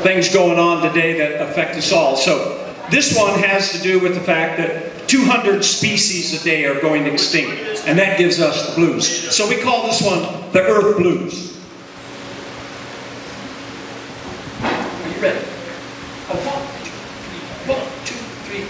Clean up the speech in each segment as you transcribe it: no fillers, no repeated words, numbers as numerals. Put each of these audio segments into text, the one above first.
things going on today that affect us all. So this one has to do with the fact that 200 species a day are going extinct, and that gives us the blues. So we call this one the Earth Blues. Are you ready? One, two, three.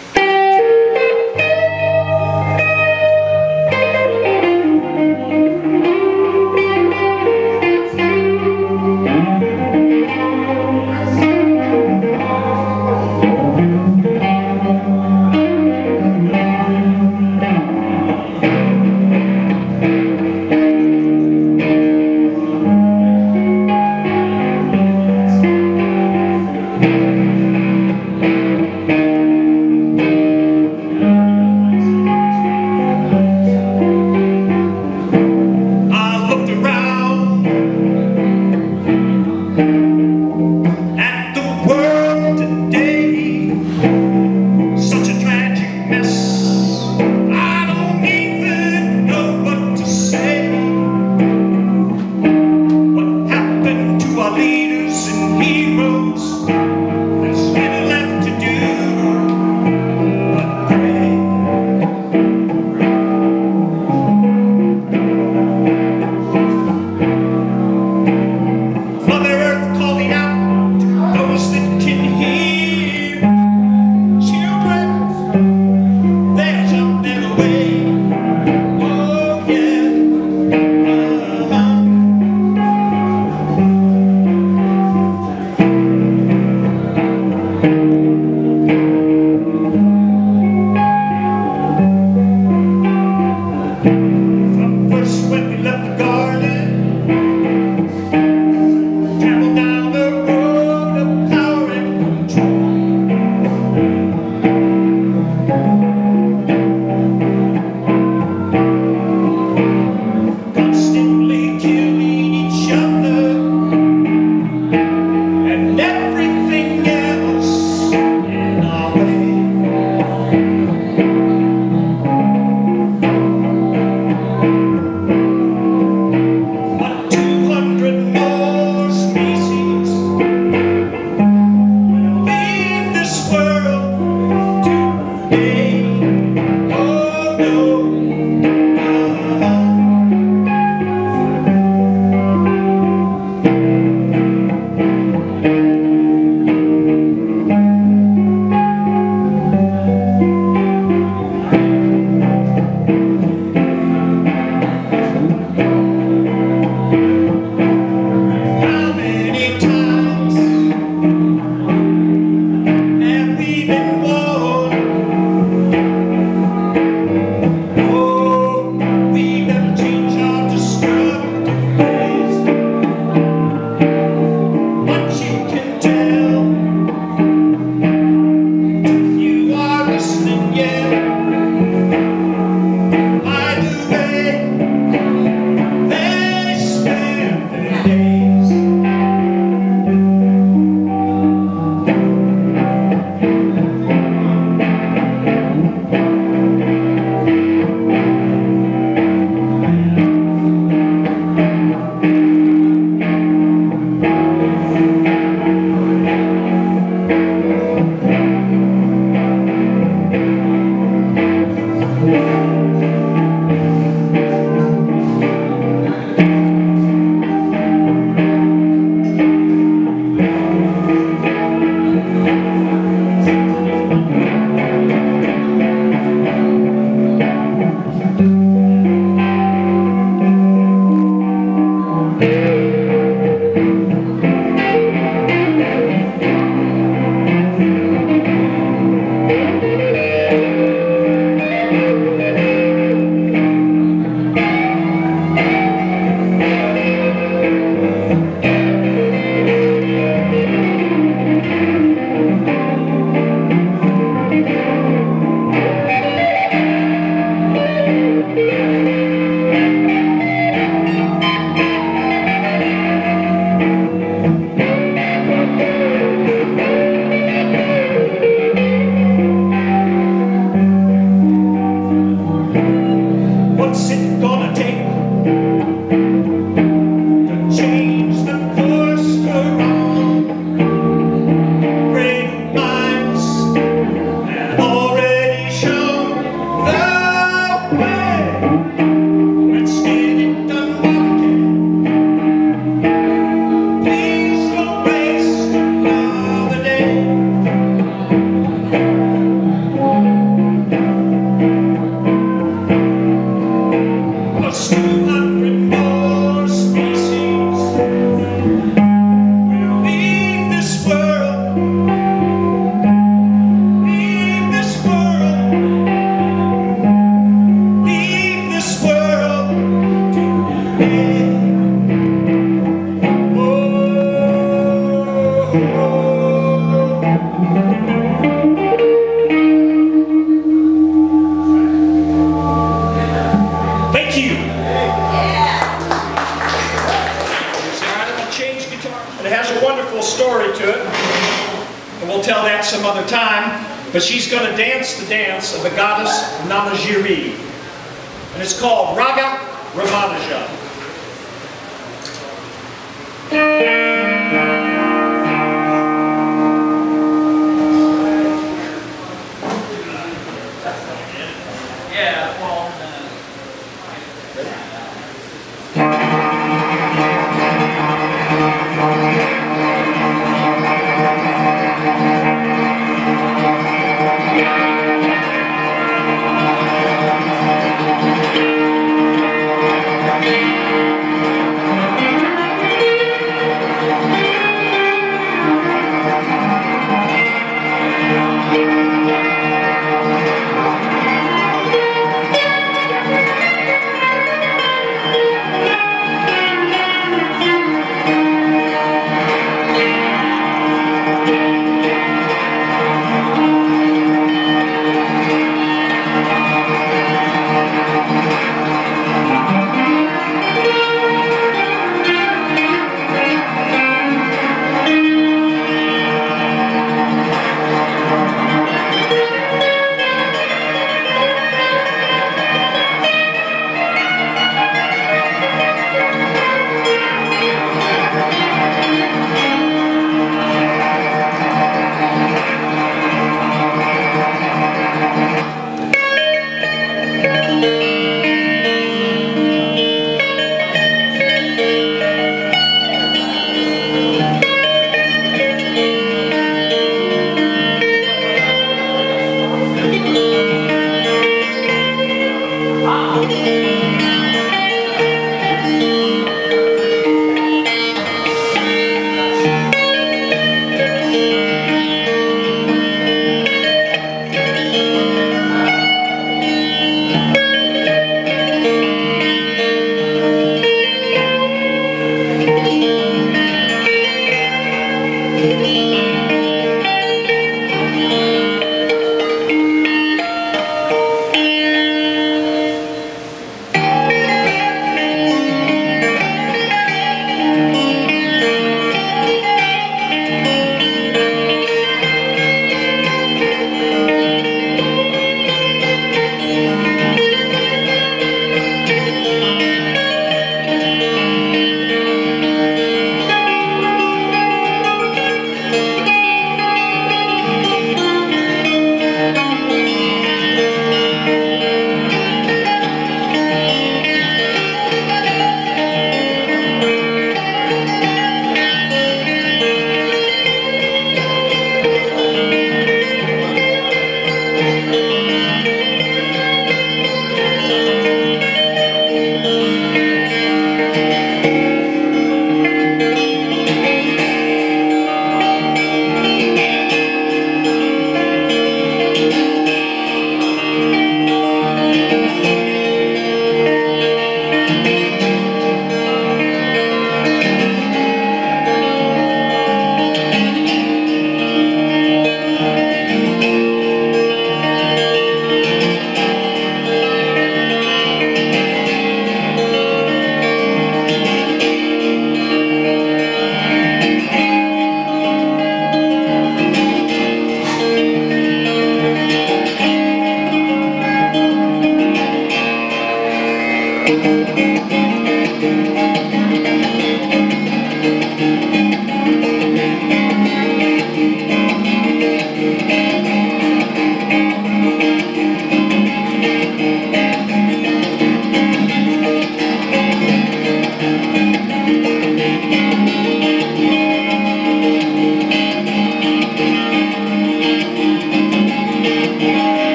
It has a wonderful story to it, and we'll tell that some other time. But she's going to dance the dance of the goddess Namajiri, and it's called Raga Ramanuja. Yeah, well, Yeah.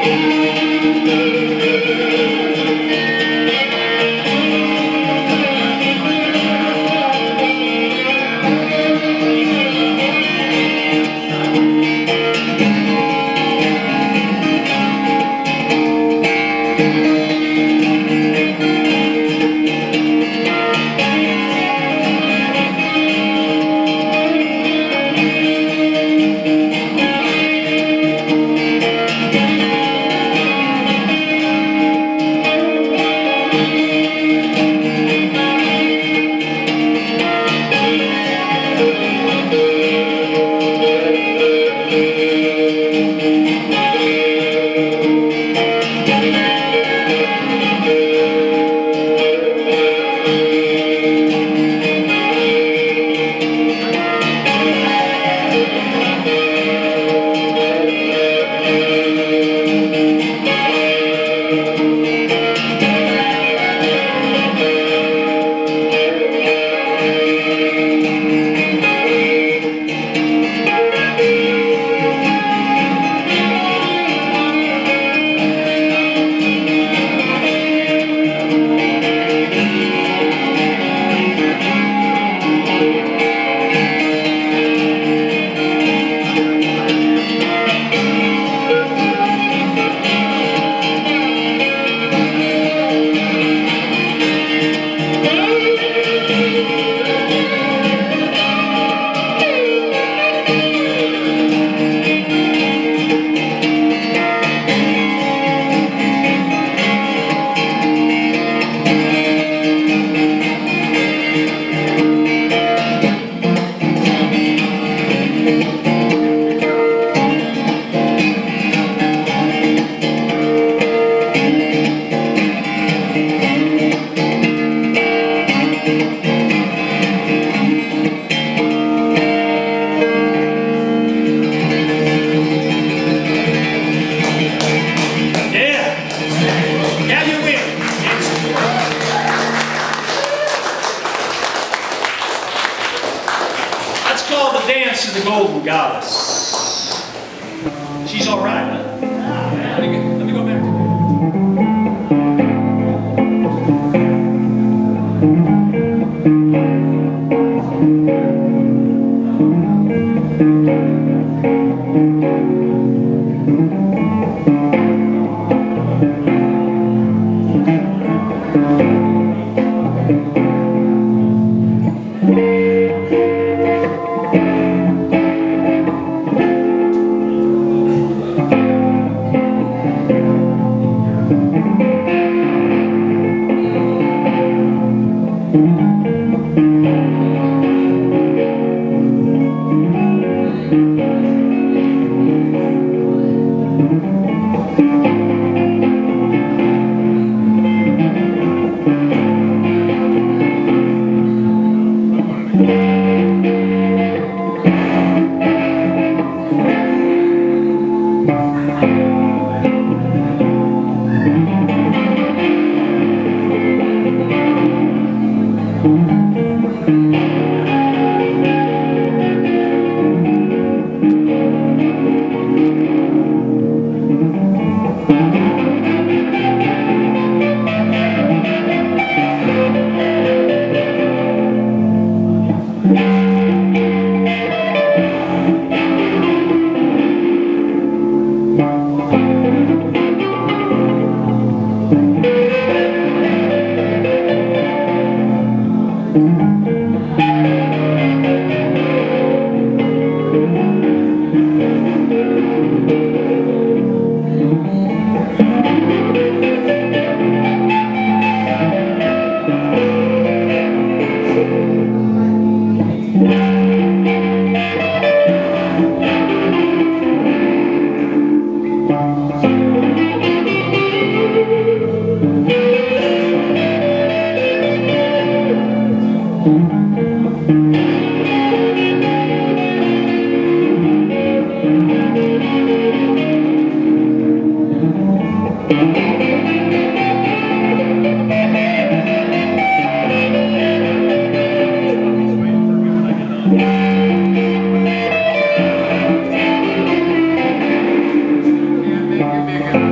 Dance to the Golden Goddess. She's all right, huh? Let me go back. Thank you.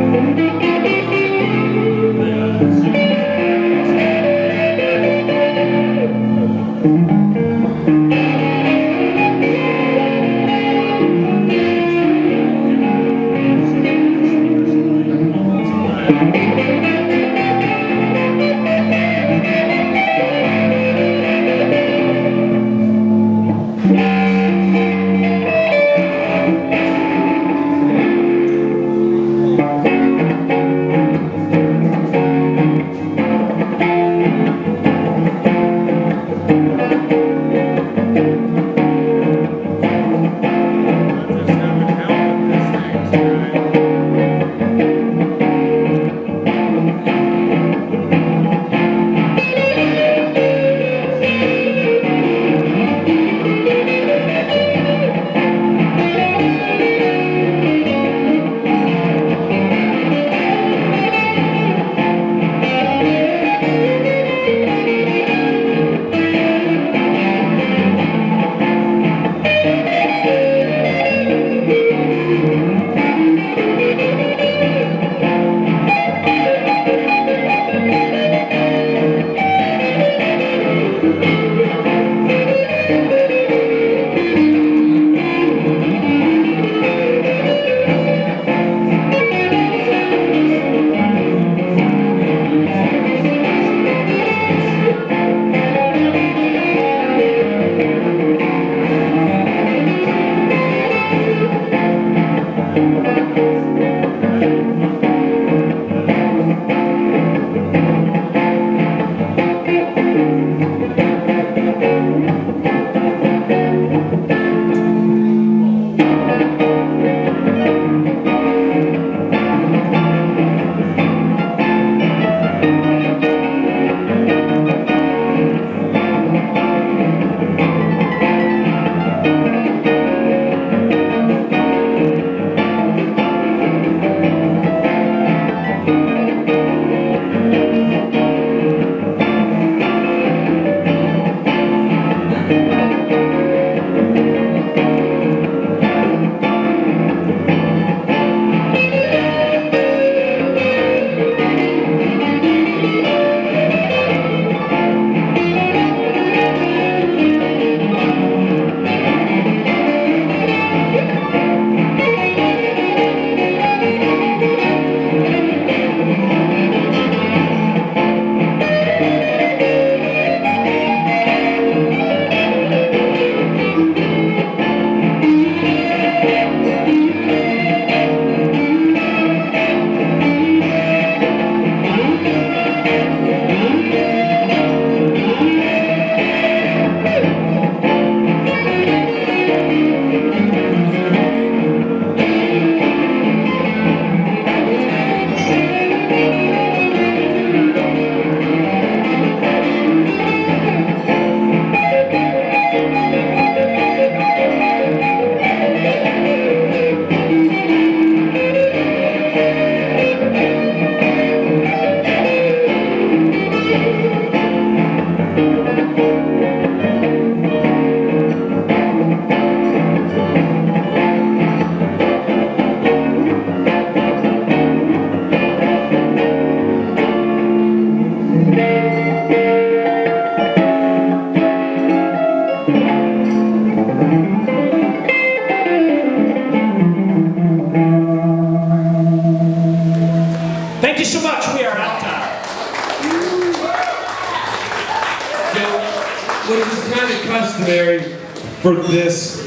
customary for this.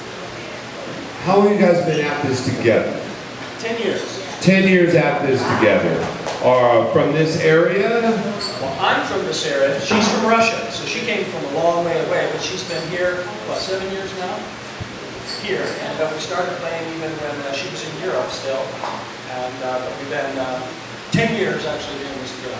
How long have you guys been at this together? 10 years. 10 years at this together. From this area? Well, I'm from this area. She's from Russia, so she came from a long way away, but she's been here, what, 7 years now? Here, and we started playing even when she was in Europe still, and we've been 10 years actually doing this together.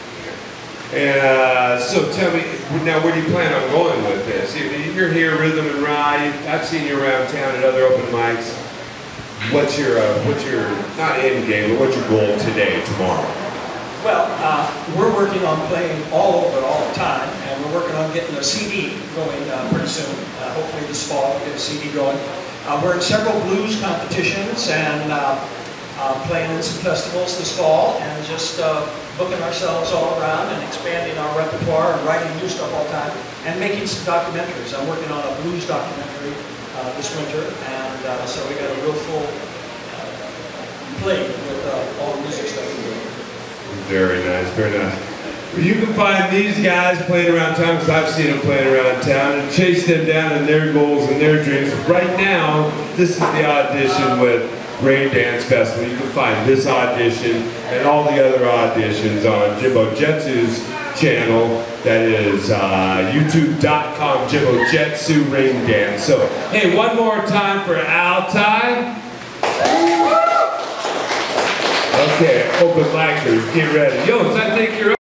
And so tell me, now where do you plan on going with this? You're here, Rhythm and Ride. I've seen you around town at other open mics. What's your not end game, but what's your goal today, tomorrow? Well, we're working on playing all over all the time, and we're working on getting a CD going pretty soon. Hopefully this fall we'll get a CD going. We're in several blues competitions, and playing in some festivals this fall, and just booking ourselves all around and expanding our repertoire and writing new stuff all the time, and making some documentaries. I'm working on a blues documentary this winter, and so we got a real full plate with all the music stuff we're doing. Very nice, very nice. Well, you can find these guys playing around town, because I've seen them playing around town, and chase them down in their goals and their dreams. Right now, this is the audition with Raindance Festival. You can find this audition and all the other auditions on Jimbo Jetsu's channel. That is youtube.com, Jimbo Jetsu Raindance. So, hey, one more time for AlTai. Okay, open micers, get ready. Yo, I think you're